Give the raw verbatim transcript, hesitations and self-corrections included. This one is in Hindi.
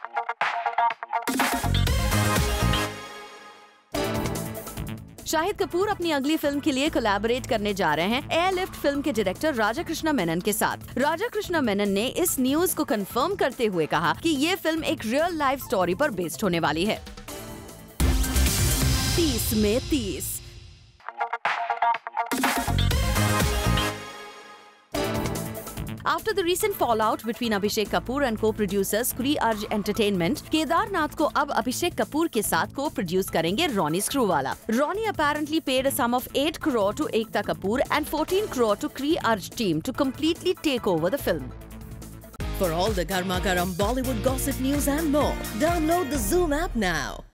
शाहिद कपूर अपनी अगली फिल्म के लिए कोलैबोरेट करने जा रहे हैं एयरलिफ्ट फिल्म के डायरेक्टर राजा कृष्णा मेनन के साथ। राजा कृष्णा मेनन ने इस न्यूज को कंफर्म करते हुए कहा कि ये फिल्म एक रियल लाइफ स्टोरी पर बेस्ड होने वाली है। तीस में तीस। After the recent fallout between Abhishek Kapoor and co-producers Kuri Arj Entertainment, Kedarnath को अब अभिषेक कपूर के साथ co-produce करेंगे Ronnie Screwvala. Ronnie apparently paid a sum of eight crore to Ekta Kapoor and fourteen crore to Kuri Arj team to completely take over the film. For all the Garma Garam Bollywood gossip news and more, download the Zoom app now.